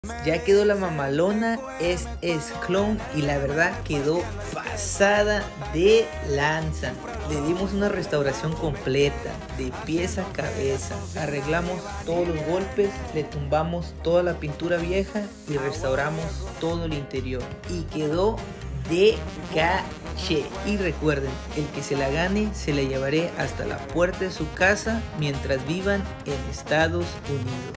Ya quedó la mamalona, es clon y la verdad quedó pasada de lanza. Le dimos una restauración completa, de pies a cabeza. Arreglamos todos los golpes, le tumbamos toda la pintura vieja y restauramos todo el interior. Y quedó de caché. Y recuerden, el que se la gane se la llevaré hasta la puerta de su casa mientras vivan en Estados Unidos.